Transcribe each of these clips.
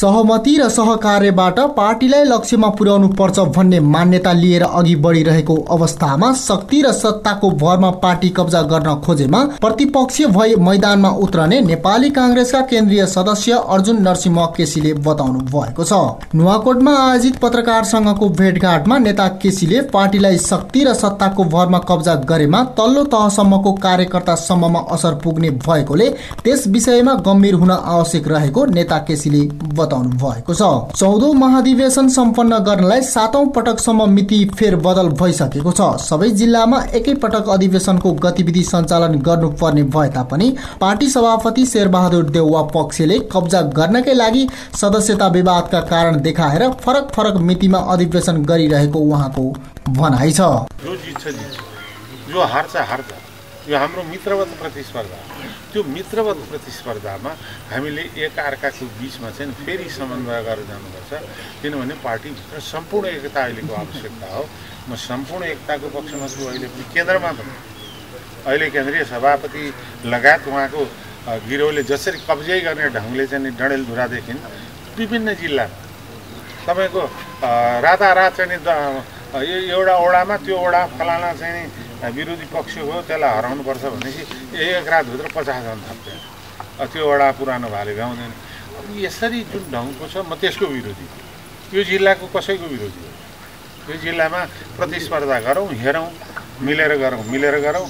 सहमति र सहकार्यबाट पार्टीलाई लक्ष्यमा पुर्याउनु पर्छ भन्ने मान्यता लिएर अघि बढिरहेको अवस्थामा शक्ति र सत्ताको भरमा पार्टी कब्जा गर्न खोजेमा प्रतिपक्षीय भई मैदानमा उत्रने नेपाली कांग्रेसका केन्द्रीय सदस्य अर्जुन नरसिंह केसीले बताउनु भएको छ। नुवाकोटमा आयोजित पत्रकार संघको भेटघाटमा नेता केसीले पार्टीलाई शक्ति र सत्ताको भरमा कब्जा गरेमा तल्लो तहसम्मको कार्यकर्तासम्ममा असर पुग्ने भएकोले त्यस विषयमा गम्भीर हुन आवश्यक रहेको नेता केसीले बताउनु भएको छ। 14औं महाधिवेशन सम्पन्न गर्नलाई 7औं पटकसम्म मिति फेरबदल भइसकेको छ। सबै जिल्लामा एकै पटक अधिवेशनको गतिविधि सञ्चालन गर्नुपर्ने भए तापनि पार्टी सभापति शेरबहादुर देउवा पक्षले कब्जा गर्नकै लागि सदस्यता विवादका कारण देखाएर फरक फरक मितिमा अधिवेशन गरिरहेको उहाँको भनाइ छ। जो हार्छ यो हाम्रो मित्रवत प्रतिस्पर्धा, त्यो मित्रवत प्रतिस्पर्धामा हामीले एक अर्काको बीचमा चाहिँ फेरि समन्वय गरेर जानुपर्छ। किनभने पार्टीभित्र सम्पूर्ण एकता अहिलेको आवश्यकता हो। म सम्पूर्ण एकताको पक्षमा छु। अहिले पनि केन्द्रमा पनि अहिले केन्द्रीय सभापति लगायत उहाँको गिरोहले जसरी कब्जै गर्ने ढङ्गले चाहिँ डडेलधुरादेखि विभिन्न जिल्लामा तपाईँको रातारात चाहिँ एउटा ओडामा त्यो ओडा फलाना चाहिँ विरोधी पक्ष हो त्यसलाई हराउनुपर्छ भनेपछि एक रातभित्र 50 जन थाप्दैन। त्यो वडा पुरानो भाले गाउँदैन। अब यसरी जुन ढङ्गको छ म त्यसको विरोधी। यो जिल्लाको कसैको विरोधी हो। यो जिल्लामा प्रतिस्पर्धा गरौँ, हेरौँ, मिलेर गरौँ।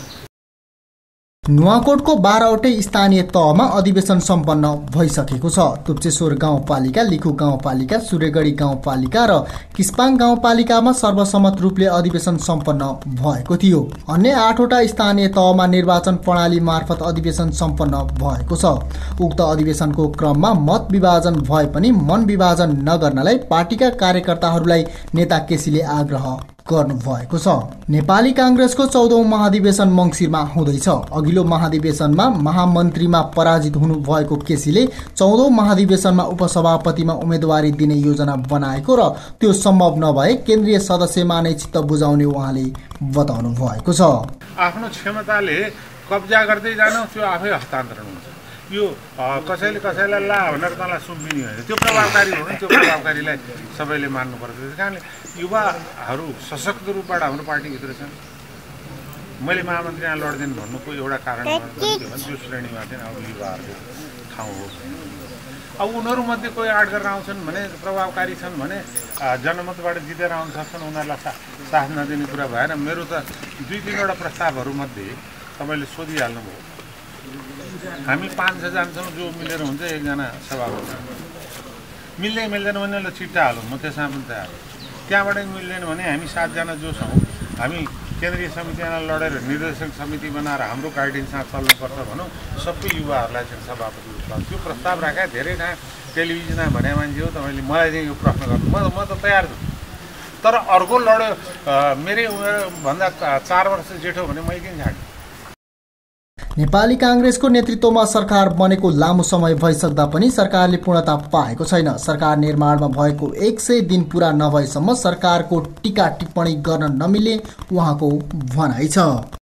नुवाकोटको 12वटै स्थानीय तहमा अधिवेशन सम्पन्न भइसकेको छ। तुप्चेश्वर गाउँपालिका, लिखु गाउँपालिका, सूर्यगढी गाउँपालिका र किस्पाङ गाउँपालिकामा सर्वसम्मत रूपले अधिवेशन सम्पन्न भएको थियो। अन्य 8वटा स्थानीय तहमा निर्वाचन प्रणाली मार्फत अधिवेशन सम्पन्न भएको छ। उक्त अधिवेशनको क्रममा मत विभाजन भए पनि मन विभाजन नगर्नलाई पार्टीका कार्यकर्ताहरूलाई नेता केसीले आग्रह गर्नु भएको छ। नेपाली कांग्रेसको 14औं महाधिवेशन मंसिरमा हुँदैछ। अघिल्लो महाधिवेशनमा महामन्त्रीमा पराजित हुनु भएको केसीले 14औं महाधिवेशनमा उपसभापतिमा उम्मेदवारी दिने योजना बनाएको र त्यो सम्भव नभए केन्द्रीय सदस्यमा नै चित्त बुझाउने उहाँले बताउनु भएको छ। आफ्नो क्षमताले कब्जा गर्दै जानु त्यो आफै हस्तान्तरण हुन्छ। यो कसैले कसैलाई ला भनेर तँलाई सुम्पिने होइन। त्यो प्रभावकारी हो नि। त्यो प्रभावकारीलाई सबैले मान्नुपर्छ। त्यस कारणले युवाहरू सशक्त रूपबाट हाम्रो पार्टीभित्र छन्। मैले महामन्त्रीमा लड्दिनँ भन्नुको एउटा कारण त्यो श्रेणीमा चाहिँ अब युवाहरूको ठाउँ हो। अब उनीहरूमध्ये कोही आँट गरेर आउँछन् भने प्रभावकारी छन् भने जनमतबाट जितेर आउन सक्छन्। उनीहरूलाई साथ नदिने कुरा भएन। मेरो त 2-3वटा प्रस्तावहरूमध्ये तपाईँले सोधिहाल्नुभयो। हामी 5 जान्छौँ, जो मिलेर हुन्छ 1 जना सभापति। मिल्दैन भने ल चिट्टा हालौँ, म त्यसमा पनि तयार हो। त्यहाँबाट मिल्दैन भने हामी 7 जना जो छौँ, हामी केन्द्रीय समितिमा लडेर निर्देशक समिति बनाएर हाम्रो गाइडेन्समा चल्नुपर्छ भनौँ। सबै युवाहरूलाई चाहिँ सभापति उठाउँ। त्यो प्रस्ताव राखेँ। धेरै ठाउँ टेलिभिजनमा भने मान्छे हो तपाईँले मलाई चाहिँ यो प्रश्न गर्नु, म त तयार छु। तर अर्को लड्यो मेरै उमेरभन्दा 4 वर्ष जेठो भने मैले किन छाड्छु। नेपाली कांग्रेसको नेतृत्वमा सरकार बनेको लामो समय भइसक्दा पनि सरकारले पूर्णता पाएको छैन। सरकार निर्माणमा भएको 100 दिन पूरा नभएसम्म सरकारको टीका टिप्पणी गर्न नमिल्ने उहाँको भनाइ छ।